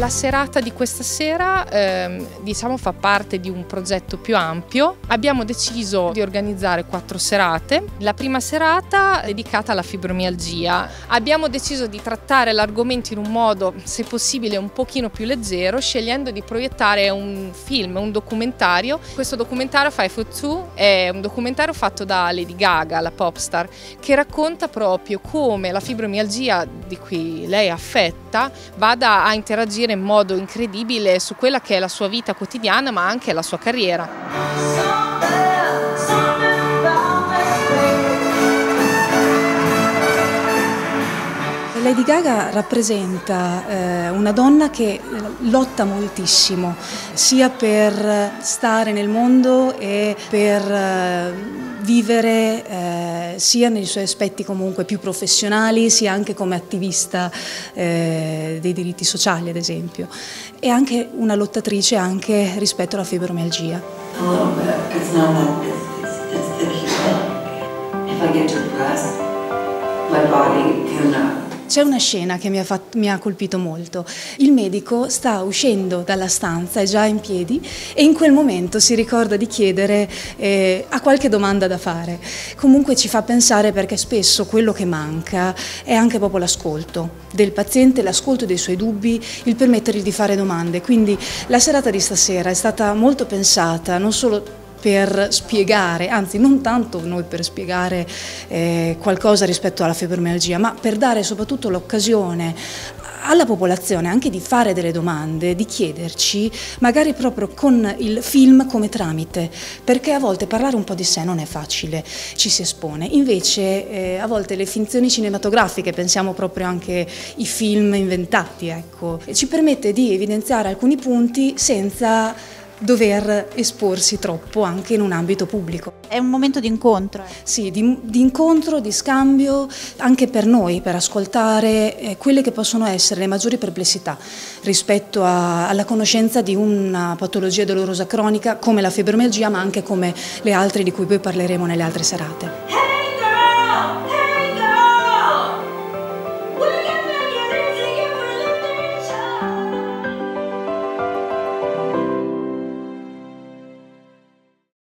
La serata di questa sera diciamo fa parte di un progetto più ampio. Abbiamo deciso di organizzare 4 serate. La prima serata è dedicata alla fibromialgia. Abbiamo deciso di trattare l'argomento in un modo, se possibile, un pochino più leggero, scegliendo di proiettare un film, un documentario. Questo documentario, Five Foot Two, è un documentario fatto da Lady Gaga, la popstar, che racconta proprio come la fibromialgia di cui lei è affetta vada a interagire in modo incredibile su quella che è la sua vita quotidiana, ma anche la sua carriera. Lady Gaga rappresenta una donna che lotta moltissimo, sia per stare nel mondo e per vivere sia nei suoi aspetti comunque più professionali, sia anche come attivista dei diritti sociali, ad esempio. E anche una lottatrice anche rispetto alla fibromialgia. C'è una scena che mi ha colpito molto. Il medico sta uscendo dalla stanza, è già in piedi, e in quel momento si ricorda di chiedere ha qualche domanda da fare. Comunque ci fa pensare, perché spesso quello che manca è anche proprio l'ascolto del paziente, l'ascolto dei suoi dubbi, il permettergli di fare domande. Quindi la serata di stasera è stata molto pensata, non solo per spiegare, anzi non tanto noi per spiegare qualcosa rispetto alla fibromialgia, ma per dare soprattutto l'occasione alla popolazione anche di fare delle domande, di chiederci, magari proprio con il film come tramite, perché a volte parlare un po' di sé non è facile, ci si espone. Invece a volte le finzioni cinematografiche, pensiamo proprio anche ai film inventati, ecco, ci permette di evidenziare alcuni punti senza dover esporsi troppo anche in un ambito pubblico. È un momento di incontro. Sì, di incontro, di scambio, anche per noi, per ascoltare quelle che possono essere le maggiori perplessità rispetto alla conoscenza di una patologia dolorosa cronica come la fibromialgia, ma anche come le altre di cui poi parleremo nelle altre serate.